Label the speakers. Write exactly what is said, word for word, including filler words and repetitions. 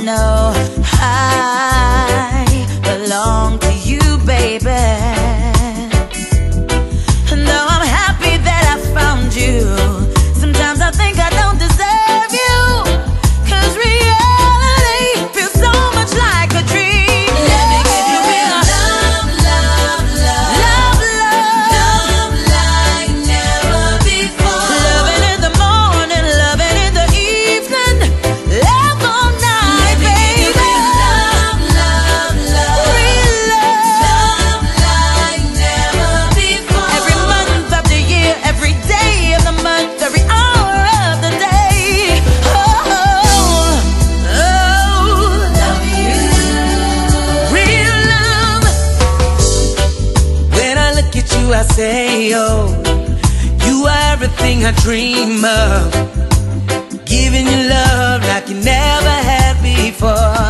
Speaker 1: know I belong to you, baby. And though I'm happy that I found you, sometimes I think I don't deserve you, 'cause reality feels so much like a dream. Let me give you real love, love, love, love, love, love like never before. Loving in the morning, loving in the evening, love all night, baby. Love, love, love, real love, love like never before. Every month of the year, every day of the month, every hour of the day. Oh, oh, love you, real love.
Speaker 2: When I look at you, I say, oh, you are everything I dream of. Giving you love like you never had before.